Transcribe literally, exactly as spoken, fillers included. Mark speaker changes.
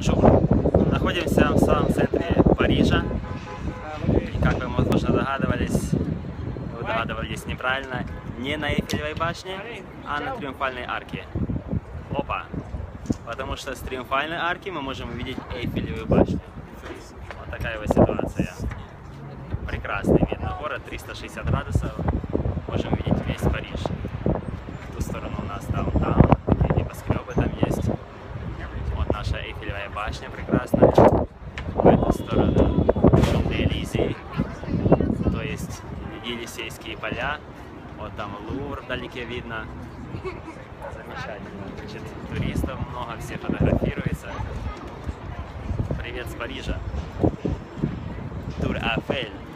Speaker 1: Бонжур. Находимся в самом центре Парижа. И как вы, возможно, догадывались, вы догадывались неправильно, не на Эйфелевой башне, а на Триумфальной арке. Опа! Потому что с Триумфальной арки мы можем увидеть Эйфелевую башню. Вот такая вот ситуация. Прекрасный вид на город, триста шестьдесят градусов. Можем видеть весь Париж. В ту сторону у нас там, там, такие небоскребы там есть. Вот наша Эйфелевая башня прекрасная. В эту сторону Шанс-де-Элизии, то есть Елисейские поля. Вот там Лувр вдалеке видно. Замечательно. Значит, туристов много, все фотографируются. Привет с Парижа. Тур Эйфель.